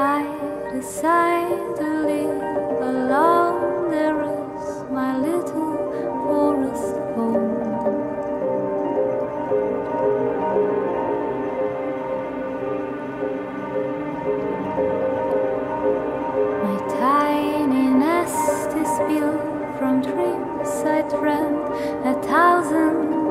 I decide to live alone. There is my little forest home. My tiny nest is built from dreams I dreamt 1,000